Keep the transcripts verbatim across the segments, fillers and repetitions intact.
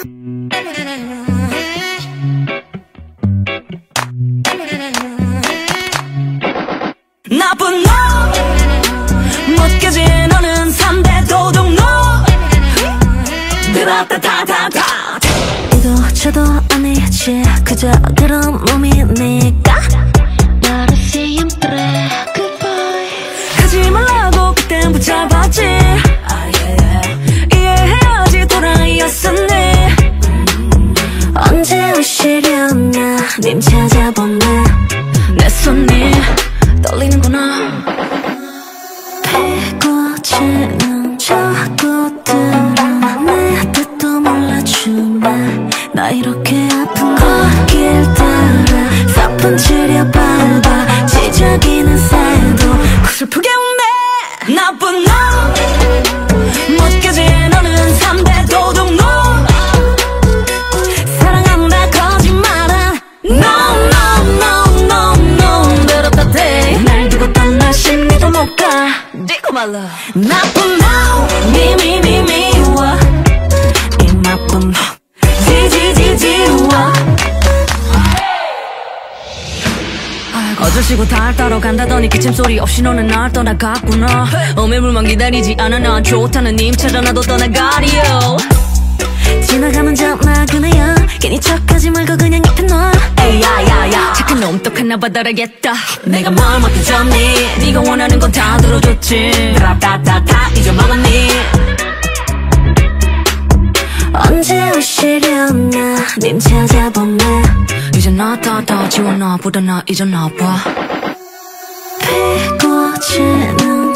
나쁜 놈 못깨진 너는 삼대 도둑놈 드라따다다다 이도 저도 아니지 그저 그런 놈이니까 Not a see I'm through goodbye 가지 말라고 그땐 붙잡았지 ah, yeah. 이해해야지 도라이였었니 언제 오시려나 님 찾아보네 내 손이 떨리는구나 피고 치는 저것들은 내 뜻도 몰라주네 나 이렇게 아픈 거길 따라 사뿐 치려 밟아 지저귀는 새도 슬프게 웃네 나쁜 놈 못깨진 너는 삼대 도둑놈 사랑한다 거짓말은 No no no no no 들었다 대 날 두고 떠나 심리도 못가 디고 말라 나쁜 놈 미미미 미워 이 나쁜 놈 지지지지워 거절시고 달 따러 간다더니 기침소리 없이 너는 날 떠나갔구나 어매물만 기다리지 않아 난 좋다는 님 찾아 나도 떠나가리요 지나가면 전화 그네요 괜히 척하지 말고 그냥 옆에 놔 에이 야야야 착한 놈 똑하나 받아라겠다 내가 뭘 맡겨줬니 네가 원하는 건 다 들어줬지 따따따따 잊어먹었니 언제 오시려나 님 찾아보네 이제 나다다 지워놔 보다 잊어놔봐 피고 치는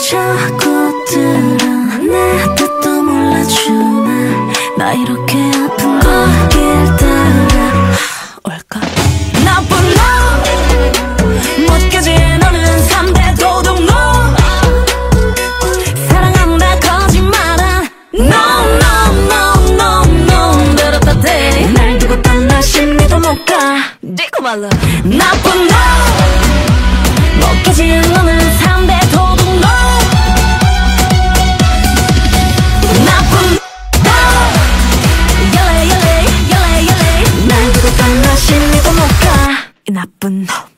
저것들은 내 뜻도 몰라주네 나 이렇게 아픈 거길 따라 올까 나쁜 놈 못깨진 너는 삼대 도둑놈 사랑한다 거짓말은 No no no no no 들었다 대 날 두고 떠나 심리도 못가 디고 말라 나쁜 놈 못깨진 너는 삼대 도둑놈 나쁜 놈 열레 열레 열레 열레 날 두고 떠나 심리도 못가 이 나쁜 놈